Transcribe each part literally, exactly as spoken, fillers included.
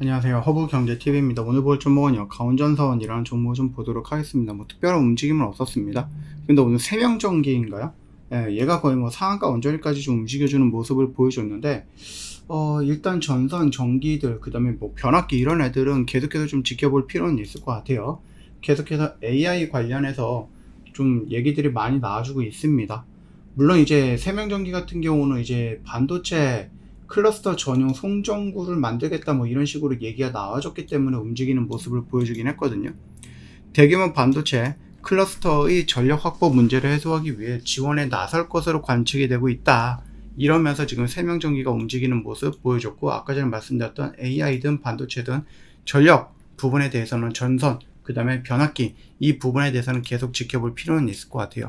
안녕하세요. 허브경제티비입니다. 오늘 볼 종목은요, 가온전선이라는 종목을 좀 보도록 하겠습니다. 뭐 특별한 움직임은 없었습니다. 근데 오늘 세명전기인가요? 예, 얘가 거의 뭐 상한가 언저리까지 좀 움직여주는 모습을 보여줬는데, 어, 일단 전선, 전기들, 그 다음에 뭐 변압기 이런 애들은 계속해서 좀 지켜볼 필요는 있을 것 같아요. 계속해서 에이아이 관련해서 좀 얘기들이 많이 나와주고 있습니다. 물론 이제 세명전기 같은 경우는 이제 반도체 클러스터 전용 송전구를 만들겠다 뭐 이런 식으로 얘기가 나와줬기 때문에 움직이는 모습을 보여주긴 했거든요. 대규모 반도체 클러스터의 전력 확보 문제를 해소하기 위해 지원에 나설 것으로 관측이 되고 있다. 이러면서 지금 세명전기가 움직이는 모습 보여줬고, 아까 전에 말씀드렸던 에이아이든 반도체든 전력 부분에 대해서는 전선, 그 다음에 변압기 이 부분에 대해서는 계속 지켜볼 필요는 있을 것 같아요.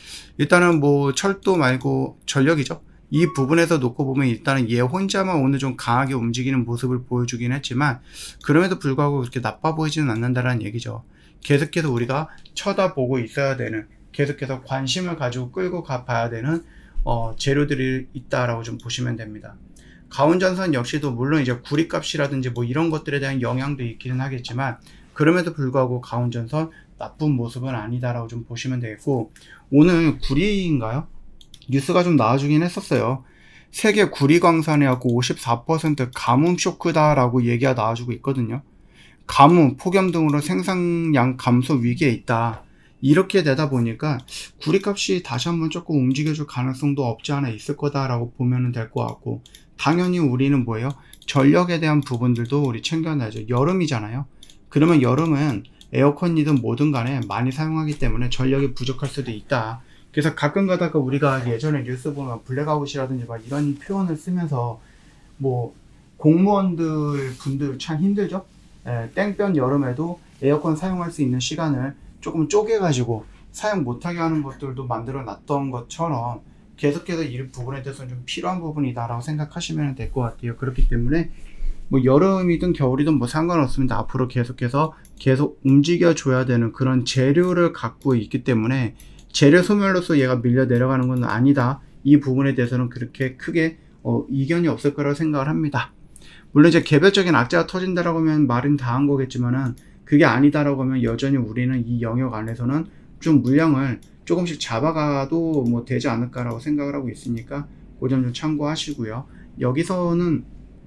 일단은 뭐 철도 말고 전력이죠. 이 부분에서 놓고 보면 일단은 얘 혼자만 오늘 좀 강하게 움직이는 모습을 보여주긴 했지만, 그럼에도 불구하고 그렇게 나빠 보이지는 않는다라는 얘기죠. 계속해서 우리가 쳐다보고 있어야 되는, 계속해서 관심을 가지고 끌고 가봐야 되는 어, 재료들이 있다라고 좀 보시면 됩니다. 가온전선 역시도 물론 이제 구리값이라든지 뭐 이런 것들에 대한 영향도 있기는 하겠지만, 그럼에도 불구하고 가온전선 나쁜 모습은 아니다라고 좀 보시면 되겠고, 오늘 구리인가요? 뉴스가 좀 나와주긴 했었어요. 세계 구리광산해갖고 오십사 퍼센트 가뭄 쇼크다 라고 얘기가 나와주고 있거든요. 가뭄, 폭염 등으로 생산량 감소 위기에 있다. 이렇게 되다 보니까 구리값이 다시 한번 조금 움직여줄 가능성도 없지 않아 있을 거다라고 보면 될 것 같고, 당연히 우리는 뭐예요? 전력에 대한 부분들도 우리 챙겨놔야죠. 여름이잖아요. 그러면 여름은 에어컨이든 뭐든 간에 많이 사용하기 때문에 전력이 부족할 수도 있다. 그래서 가끔 가다가 우리가 예전에 뉴스 보면 블랙아웃이라든지 막 이런 표현을 쓰면서 뭐 공무원들 분들 참 힘들죠. 에, 땡볕 여름에도 에어컨 사용할 수 있는 시간을 조금 쪼개 가지고 사용 못하게 하는 것들도 만들어 놨던 것처럼, 계속해서 이 부분에 대해서는 좀 필요한 부분이다 라고 생각하시면 될 것 같아요. 그렇기 때문에 뭐 여름이든 겨울이든 뭐 상관없습니다. 앞으로 계속해서 계속 움직여 줘야 되는 그런 재료를 갖고 있기 때문에 재료 소멸로서 얘가 밀려 내려가는 건 아니다. 이 부분에 대해서는 그렇게 크게 어, 이견이 없을 거라고 생각을 합니다. 물론 이제 개별적인 악재가 터진다라고 하면 말은 다 한 거겠지만은, 그게 아니다라고 하면 여전히 우리는 이 영역 안에서는 좀 물량을 조금씩 잡아가도 뭐 되지 않을까라고 생각을 하고 있으니까 그 점 좀 참고하시고요. 여기서는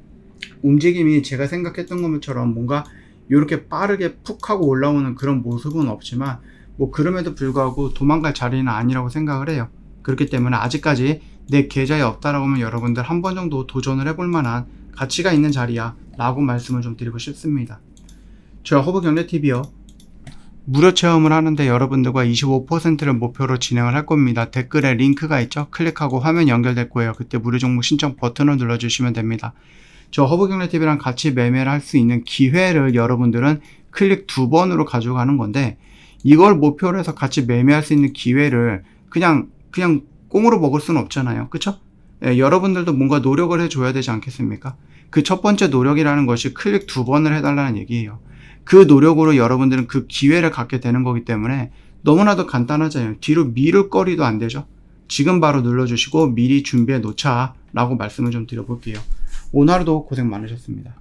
움직임이 제가 생각했던 것처럼 뭔가 이렇게 빠르게 푹 하고 올라오는 그런 모습은 없지만, 뭐 그럼에도 불구하고 도망갈 자리는 아니라고 생각을 해요. 그렇기 때문에 아직까지 내 계좌에 없다라고 하면 여러분들 한 번 정도 도전을 해볼 만한 가치가 있는 자리야 라고 말씀을 좀 드리고 싶습니다. 저희 허브경제티비요, 무료 체험을 하는데 여러분들과 이십오 퍼센트를 목표로 진행을 할 겁니다. 댓글에 링크가 있죠. 클릭하고 화면 연결될 거예요. 그때 무료 종목 신청 버튼을 눌러주시면 됩니다. 저 허브경제티비랑 같이 매매를 할 수 있는 기회를 여러분들은 클릭 두 번으로 가져가는 건데, 이걸 목표로 해서 같이 매매할 수 있는 기회를 그냥 그냥 꽁으로 먹을 수는 없잖아요. 그쵸? 예, 여러분들도 뭔가 노력을 해줘야 되지 않겠습니까? 그 첫 번째 노력이라는 것이 클릭 두 번을 해달라는 얘기예요. 그 노력으로 여러분들은 그 기회를 갖게 되는 거기 때문에 너무나도 간단하잖아요. 뒤로 미룰 거리도 안 되죠. 지금 바로 눌러주시고 미리 준비해 놓자 라고 말씀을 좀 드려볼게요. 오늘 하루도 고생 많으셨습니다.